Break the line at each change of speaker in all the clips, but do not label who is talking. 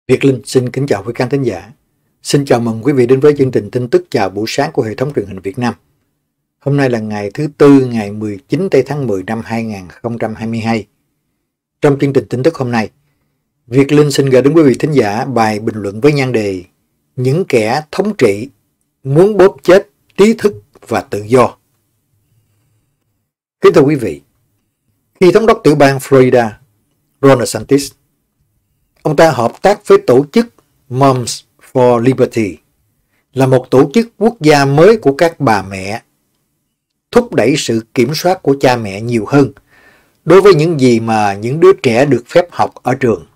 Việt Linh xin kính chào quý khán thính giả. Xin chào mừng quý vị đến với chương trình tin tức chào buổi sáng của hệ thống truyền hình Việt Nam. Hôm nay là ngày thứ Tư, ngày 19 tháng 10 năm 2022. Trong chương trình tin tức hôm nay, Việt Linh xin gửi đến quý vị thính giả bài bình luận với nhan đề Những kẻ thống trị muốn bóp chết trí thức và tự do. Kính thưa quý vị, khi thống đốc tiểu bang Florida, Ron DeSantis, ông ta hợp tác với tổ chức Moms for Liberty, là một tổ chức quốc gia mới của các bà mẹ, thúc đẩy sự kiểm soát của cha mẹ nhiều hơn đối với những gì mà những đứa trẻ được phép học ở trường.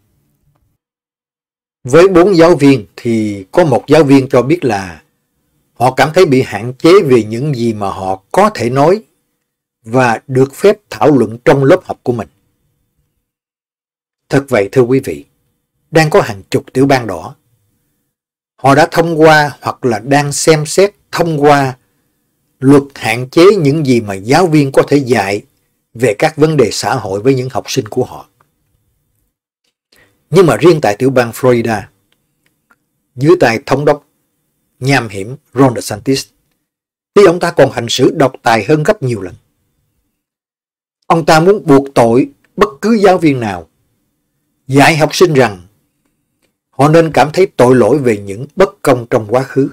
Với 4 giáo viên thì có một giáo viên cho biết là họ cảm thấy bị hạn chế về những gì mà họ có thể nói và được phép thảo luận trong lớp học của mình. Thật vậy thưa quý vị, đang có hàng chục tiểu bang đỏ. Họ đã thông qua hoặc là đang xem xét thông qua luật hạn chế những gì mà giáo viên có thể dạy về các vấn đề xã hội với những học sinh của họ. Nhưng mà riêng tại tiểu bang Florida, dưới tay thống đốc nham hiểm Ron DeSantis, thì ông ta còn hành xử độc tài hơn gấp nhiều lần. Ông ta muốn buộc tội bất cứ giáo viên nào dạy học sinh rằng họ nên cảm thấy tội lỗi về những bất công trong quá khứ.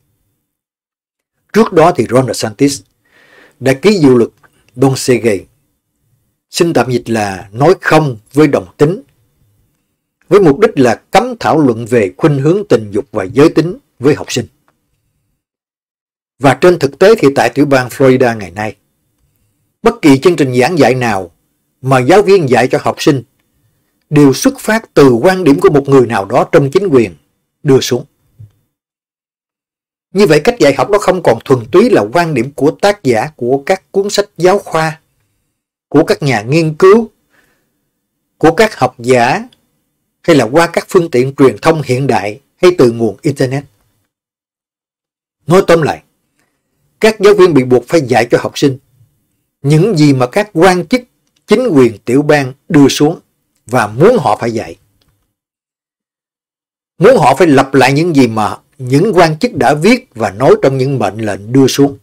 Trước đó thì Ron DeSantis đã ký dự luật Don't Say Gay, xin tạm dịch là nói không với đồng tính, với mục đích là cấm thảo luận về khuynh hướng tình dục và giới tính với học sinh. Và trên thực tế thì tại tiểu bang Florida ngày nay, bất kỳ chương trình giảng dạy nào mà giáo viên dạy cho học sinh đều xuất phát từ quan điểm của một người nào đó trong chính quyền đưa xuống. Như vậy cách dạy học đó không còn thuần túy là quan điểm của tác giả của các cuốn sách giáo khoa, của các nhà nghiên cứu, của các học giả, hay là qua các phương tiện truyền thông hiện đại hay từ nguồn Internet. Nói tóm lại, các giáo viên bị buộc phải dạy cho học sinh những gì mà các quan chức chính quyền tiểu bang đưa xuống và muốn họ phải dạy. Muốn họ phải lặp lại những gì mà những quan chức đã viết và nói trong những mệnh lệnh đưa xuống.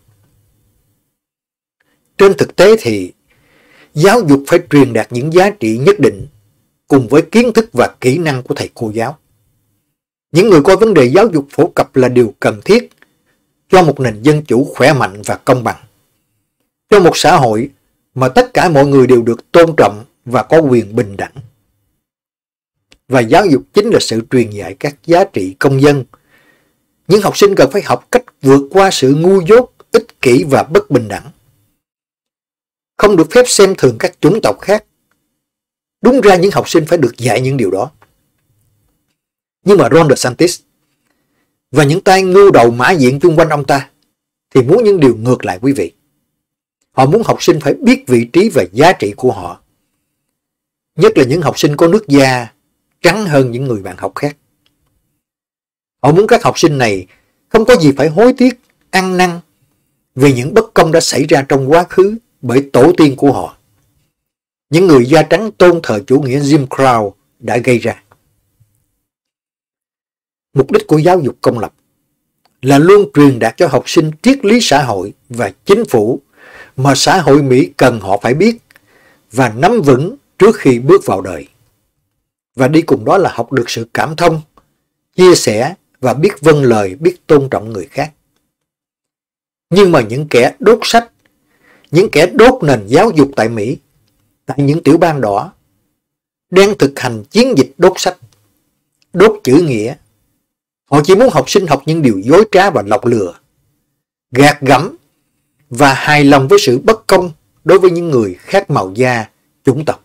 Trên thực tế thì giáo dục phải truyền đạt những giá trị nhất định cùng với kiến thức và kỹ năng của thầy cô giáo. Những người coi vấn đề giáo dục phổ cập là điều cần thiết cho một nền dân chủ khỏe mạnh và công bằng, cho một xã hội mà tất cả mọi người đều được tôn trọng và có quyền bình đẳng. Và giáo dục chính là sự truyền dạy các giá trị công dân. Những học sinh cần phải học cách vượt qua sự ngu dốt, ích kỷ và bất bình đẳng. Không được phép xem thường các chủng tộc khác. Đúng ra những học sinh phải được dạy những điều đó. Nhưng mà Ron DeSantis và những tay ngưu đầu mã diện chung quanh ông ta thì muốn những điều ngược lại quý vị. Họ muốn học sinh phải biết vị trí và giá trị của họ. Nhất là những học sinh có nước da trắng hơn những người bạn học khác. Họ muốn các học sinh này không có gì phải hối tiếc, ăn năn vì những bất công đã xảy ra trong quá khứ bởi tổ tiên của họ. Những người da trắng tôn thờ chủ nghĩa Jim Crow đã gây ra. Mục đích của giáo dục công lập là luôn truyền đạt cho học sinh triết lý xã hội và chính phủ mà xã hội Mỹ cần họ phải biết và nắm vững trước khi bước vào đời. Và đi cùng đó là học được sự cảm thông, chia sẻ và biết vâng lời, biết tôn trọng người khác. Nhưng mà những kẻ đốt sách, những kẻ đốt nền giáo dục tại Mỹ, tại những tiểu bang đỏ, đang thực hành chiến dịch đốt sách, đốt chữ nghĩa. Họ chỉ muốn học sinh học những điều dối trá và lọc lừa, gạt gẫm và hài lòng với sự bất công đối với những người khác màu da, chủng tộc.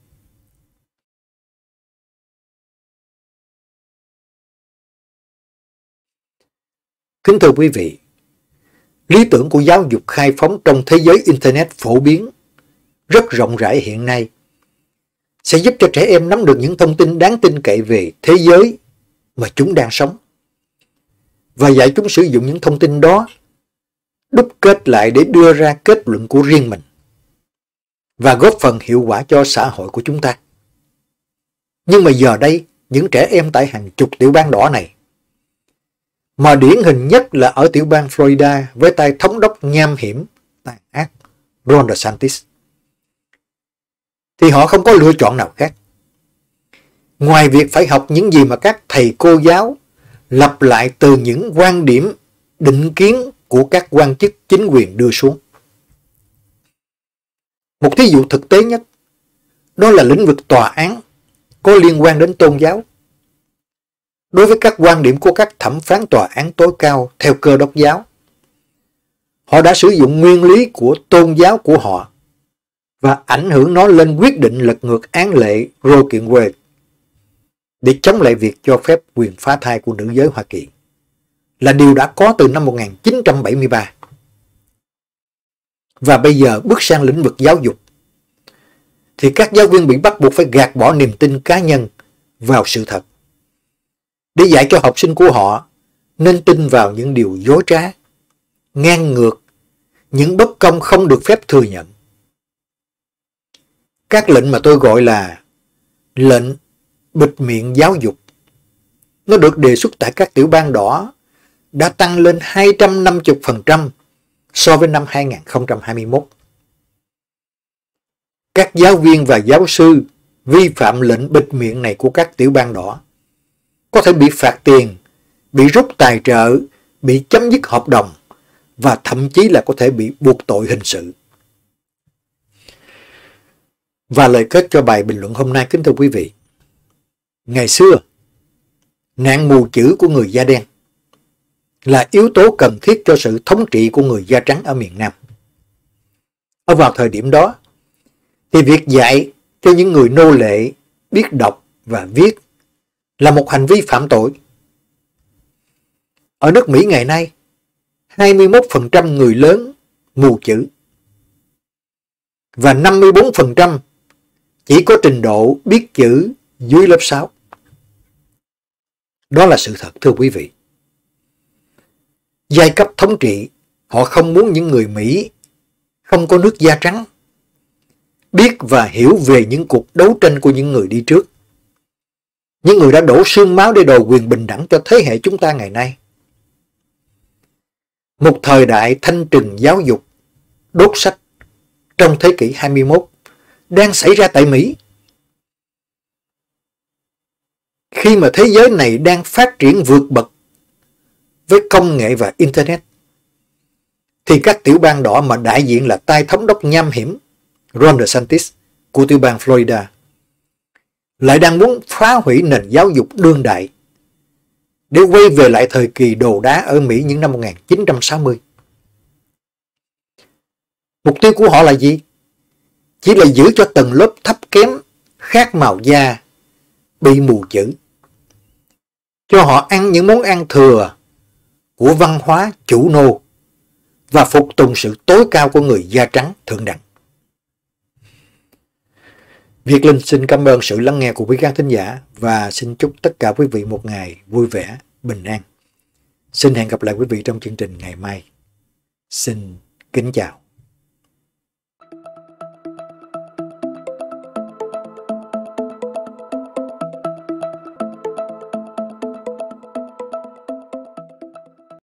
Kính thưa quý vị, lý tưởng của giáo dục khai phóng trong thế giới Internet phổ biến, rất rộng rãi hiện nay, sẽ giúp cho trẻ em nắm được những thông tin đáng tin cậy về thế giới mà chúng đang sống và dạy chúng sử dụng những thông tin đó đúc kết lại để đưa ra kết luận của riêng mình và góp phần hiệu quả cho xã hội của chúng ta. Nhưng mà giờ đây, những trẻ em tại hàng chục tiểu bang đỏ này, mà điển hình nhất là ở tiểu bang Florida với tay thống đốc nham hiểm, tàn ác Ron DeSantis, thì họ không có lựa chọn nào khác. Ngoài việc phải học những gì mà các thầy cô giáo lặp lại từ những quan điểm định kiến của các quan chức chính quyền đưa xuống. Một thí dụ thực tế nhất, đó là lĩnh vực tòa án có liên quan đến tôn giáo. Đối với các quan điểm của các thẩm phán tòa án tối cao theo Cơ đốc giáo, họ đã sử dụng nguyên lý của tôn giáo của họ và ảnh hưởng nó lên quyết định lật ngược án lệ Roe kiện Wade để chống lại việc cho phép quyền phá thai của nữ giới Hoa Kỳ, là điều đã có từ năm 1973. Và bây giờ bước sang lĩnh vực giáo dục, thì các giáo viên bị bắt buộc phải gạt bỏ niềm tin cá nhân vào sự thật, để dạy cho học sinh của họ nên tin vào những điều dối trá, ngang ngược, những bất công không được phép thừa nhận. Các lệnh mà tôi gọi là lệnh bịt miệng giáo dục, nó được đề xuất tại các tiểu bang đỏ đã tăng lên 250% so với năm 2021. Các giáo viên và giáo sư vi phạm lệnh bịt miệng này của các tiểu bang đỏ có thể bị phạt tiền, bị rút tài trợ, bị chấm dứt hợp đồng và thậm chí là có thể bị buộc tội hình sự. Và lời kết cho bài bình luận hôm nay, kính thưa quý vị. Ngày xưa, nạn mù chữ của người da đen là yếu tố cần thiết cho sự thống trị của người da trắng ở miền Nam. Ở vào thời điểm đó, thì việc dạy cho những người nô lệ biết đọc và viết là một hành vi phạm tội. Ở nước Mỹ ngày nay, 21% người lớn mù chữ và 54% chỉ có trình độ biết chữ dưới lớp 6. Đó là sự thật, thưa quý vị. Giai cấp thống trị, họ không muốn những người Mỹ không có nước da trắng biết và hiểu về những cuộc đấu tranh của những người đi trước, những người đã đổ xương máu để đòi quyền bình đẳng cho thế hệ chúng ta ngày nay. Một thời đại thanh trừng giáo dục, đốt sách trong thế kỷ 21 đang xảy ra tại Mỹ. Khi mà thế giới này đang phát triển vượt bậc với công nghệ và Internet, thì các tiểu bang đỏ mà đại diện là tay thống đốc nham hiểm Ron DeSantis của tiểu bang Florida lại đang muốn phá hủy nền giáo dục đương đại để quay về lại thời kỳ đồ đá ở Mỹ những năm 1960. Mục tiêu của họ là gì? Chỉ là giữ cho tầng lớp thấp kém, khác màu da, bị mù chữ, cho họ ăn những món ăn thừa của văn hóa chủ nô và phục tùng sự tối cao của người da trắng thượng đẳng. Việt Linh xin cảm ơn sự lắng nghe của quý khán thính giả và xin chúc tất cả quý vị một ngày vui vẻ, bình an. Xin hẹn gặp lại quý vị trong chương trình ngày mai. Xin kính chào.